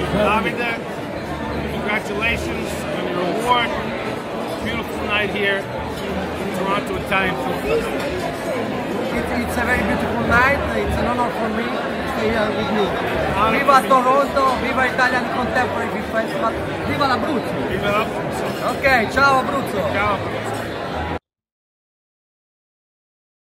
Davide, congratulations on your award. Beautiful night here in Toronto Italian Film Festival. It's a very beautiful night. It's an honor for me to stay here with you. Viva Toronto, viva Italian Contemporary Film Festival, viva l'Abruzzo. Viva l'Abruzzo. Ok, ciao Abruzzo. Ciao Abruzzo.